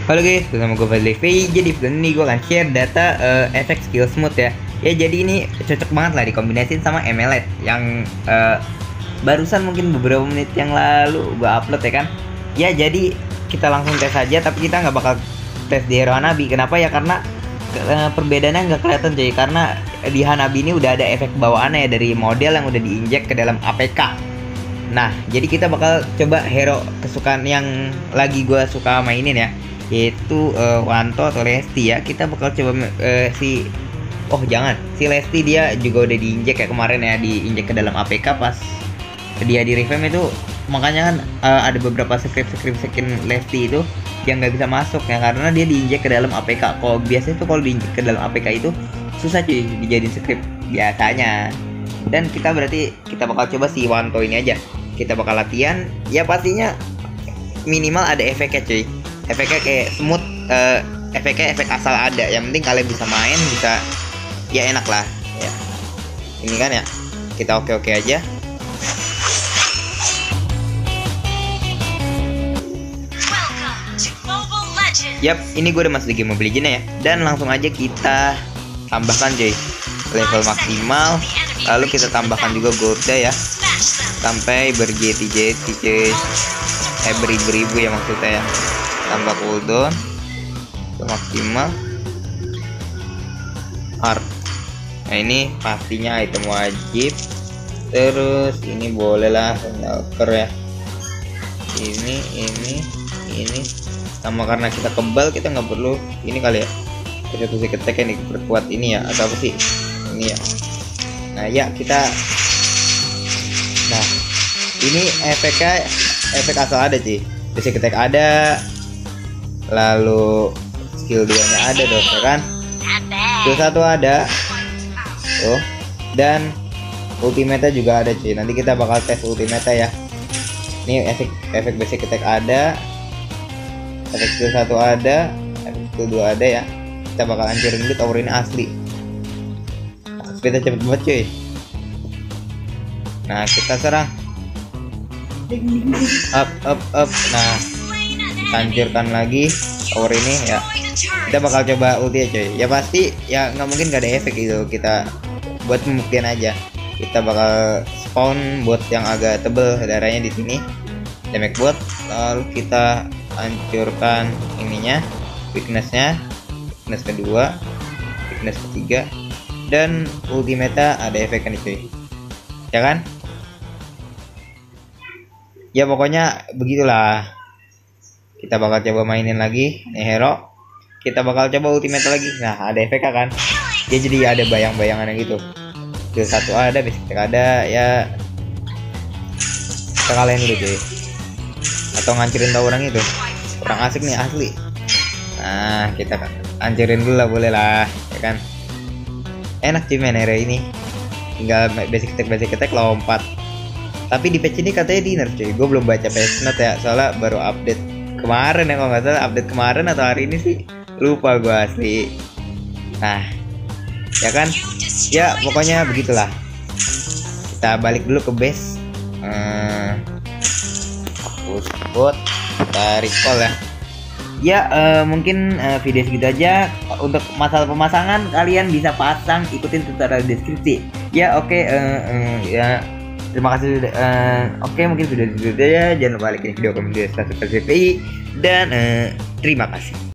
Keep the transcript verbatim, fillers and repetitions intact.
Halo guys, bersama gue Fadli V. Jadi video ini gue akan share data uh, efek skill smooth ya. Ya jadi ini cocok banget lah dikombinasiin sama M L E D yang uh, barusan mungkin beberapa menit yang lalu gue upload ya kan. Ya jadi kita langsung tes aja, tapi kita nggak bakal tes di hero Hanabi. Kenapa ya? Karena uh, perbedaannya nggak kelihatan cuy. Karena di Hanabi ini udah ada efek bawaannya ya dari model yang udah diinjek ke dalam A P K. Nah jadi kita bakal coba hero kesukaan yang lagi gue suka mainin ya, yaitu uh, Wanto atau Lesti ya. Kita bakal coba uh, si oh jangan si Lesti, dia juga udah diinjek kayak kemarin ya, diinjek ke dalam A P K pas dia di revamp itu. Makanya kan uh, ada beberapa script-script skin Lesti itu yang nggak bisa masuk ya, karena dia diinjek ke dalam A P K. Kalau biasanya tuh kalau diinjek ke dalam A P K itu susah cuy dijadiin script biasanya. Dan kita berarti kita bakal coba si Wanto ini aja. Kita bakal latihan ya, pastinya minimal ada efeknya cuy. Efeknya kayak smooth, uh, efeknya efek asal ada, yang penting kalian bisa main, bisa ya enak lah ya. Ini kan ya, kita oke-oke aja. Yap, ini gue udah masuk di game Mobile Legends ya. Dan langsung aja kita tambahkan cuy level maksimal, lalu kita tambahkan juga Gorda ya, sampai berjeti-jeti cuy, eh beribu-ribu ya maksudnya ya. Tambah cooldown ke maksimal art. Nah ini pastinya item wajib. Terus ini boleh lah smelter ya. Ini ini ini sama, karena kita kebal kita nggak perlu ini kali ya. Kita tuh ketek yang diperkuat ini ya, atau apa sih ini ya. Nah ya kita, nah ini efeknya efek asal ada sih. Basic attack ada, lalu skill dua nya ada dong ya kan, skill satu ada oh, dan ultimate juga ada cuy. Nanti kita bakal tes ultimate ya. Ini efek efek basic attack ada, efek skill satu ada, efek skill dua ada ya. Kita bakal hancurin dulu tower ini asli. Speednya cepet banget cuy. Nah kita serang, up up up. Nah hancurkan lagi tower ini ya. Kita bakal coba ulti ya cuy. Ya pasti ya, nggak mungkin gak ada efek gitu. Kita buat pembuktian aja. Kita bakal spawn bot yang agak tebel darahnya di sini, damage bot. Lalu kita hancurkan ininya, weaknessnya, weakness kedua, weakness ketiga, dan ultimate ada efeknya nih cuy. Ya kan? Ya pokoknya begitulah. Kita bakal coba mainin lagi nih hero. Kita bakal coba ultimate lagi. Nah ada efeknya kan, dia jadi ada bayang-bayangan gitu. Skill satu ada, basic attack ada ya. Kita kalahin dulu cuy, atau ngancurin tau orang itu. Orang asik nih asli. Nah kita hancurin dulu lah, boleh lah ya kan. Enak cuy main hero ini, tinggal basic attack basic attack lompat. Tapi di patch ini katanya di nerf cuy. Gue belum baca patch note ya, soalnya baru update kemarin ya, kalau nggak salah update kemarin atau hari ini sih, lupa gue asli. Nah ya kan, ya pokoknya begitulah. Kita balik dulu ke base, hmm, hapus bot, kita recall ya. Ya uh, mungkin uh, video segitu aja. Untuk masalah pemasangan kalian bisa pasang, ikutin tutorial deskripsi ya. Oke, okay, uh, uh, ya terima kasih. Uh, Oke okay, mungkin video segitu aja. Jangan lupa like video, komen, video, subscribe, dan uh, terima kasih.